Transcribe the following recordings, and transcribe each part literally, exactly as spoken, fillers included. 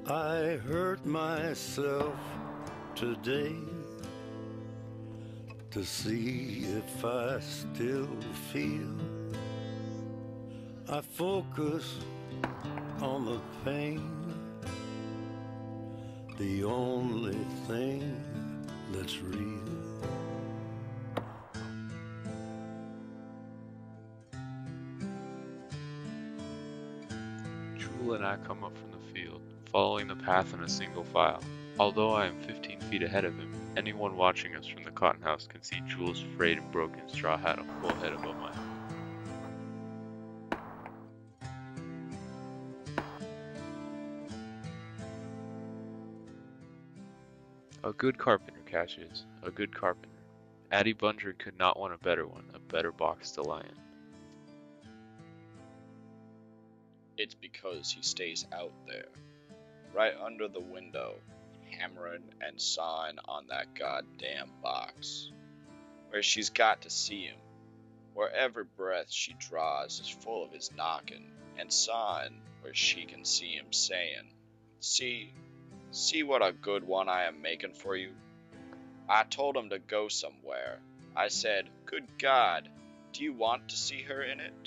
I hurt myself today to see if I still feel. I focus on the pain, the only thing that's real. Jewel and I come up from the field, following the path in a single file. Although I am fifteen feet ahead of him, anyone watching us from the cotton house can see Jewel's frayed and broken straw hat a full head above my head. A good carpenter, Cash is. A good carpenter. Addie Bunger could not want a better one, a better box to lie in. It's because he stays out there, right under the window, hammering and sawing on that goddamn box, where she's got to see him, where every breath she draws is full of his knocking, and sawing where she can see him saying, See, see what a good one I am making for you. I told him to go somewhere. I said, Good God, do you want to see her in it?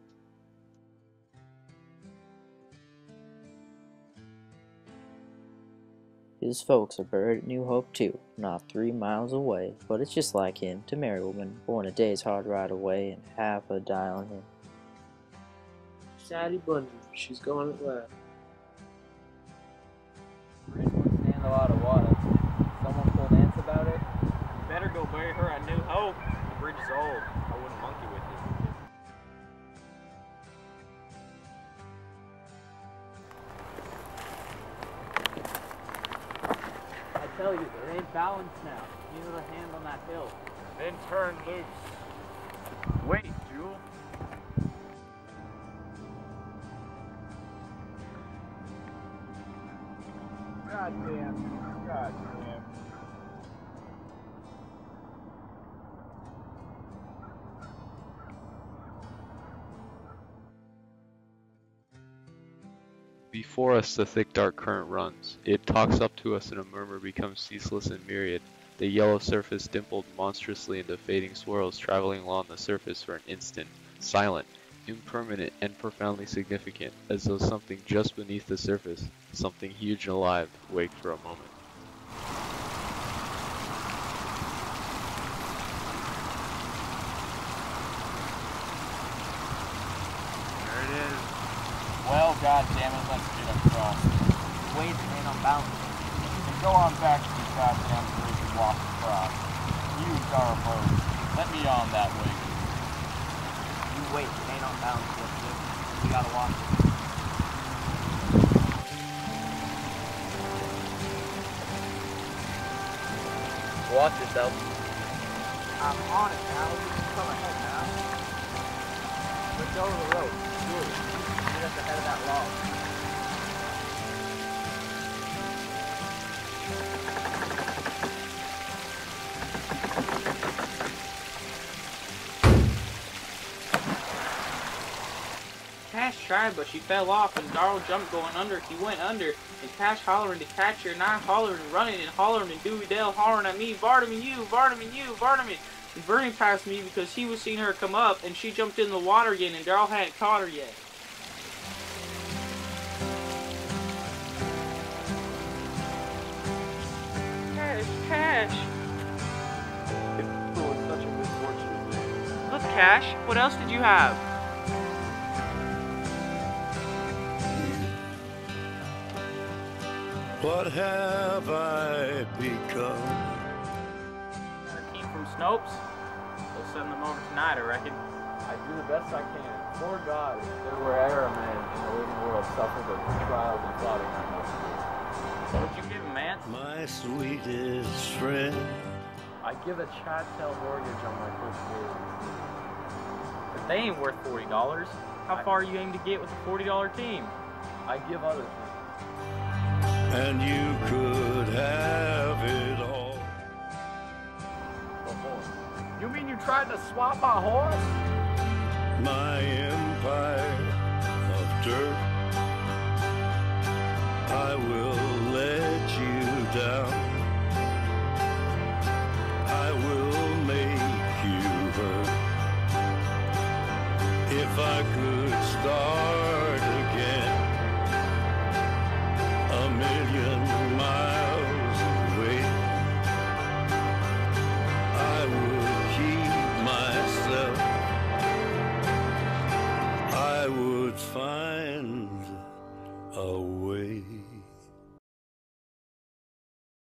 His folks are buried at New Hope too, not three miles away, but it's just like him to marry a woman born a day's hard ride away and half a die on him. Addie Bunger, she's going at last. Bridge won't stand a lot of water. Someone told Nance about it. You better go bury her at New Hope. The bridge is old. I wouldn't monkey with you. I tell you, there ain't balance now. You need a hand on that hill. Then turn loose. Wait, Jewel. God damn. God damn. Before us the thick dark current runs. It talks up to us and a murmur becomes ceaseless and myriad. The yellow surface dimpled monstrously into fading swirls traveling along the surface for an instant, silent, impermanent, and profoundly significant, as though something just beneath the surface, something huge and alive, waked for a moment. There it is. Well, goddammit, let's get across. Wait, ain't on balance. And go on back to the goddamn bridge and walk across. You, Garbo, let me on that way. You wait, it ain't on balance, let's do it. We gotta walk it. Watch yourself. I'm on it now. Just come ahead now. Let's go over the road. Good. Get at the head of that log. Cash tried, but she fell off, and Darrell jumped going under. He went under, and Cash hollering to catch her, and I hollering and running and hollering, and Dewey Dale hollering at me, Vardaman, you, Vardaman, you, Vardaman, and Bernie passed me because he was seeing her come up, and she jumped in the water again, and Darrell hadn't caught her yet. Cash, Cash. It was such a misfortune. Look, Cash, what else did you have? What have I become? Got a team from Snopes? We'll send them over tonight, I reckon. I do the best I can. Poor God, if there were ever a man in the living world suffered the trials and plotting I must do. What'd you give him, Mance? My sweetest friend. I give a chat-tail mortgage on my first day. But they ain't worth forty dollars. How far are you aiming to get with a forty dollar team? I give other things. And you could have it all. You mean you tried to swap our horse? My empire of dirt, I will If I could start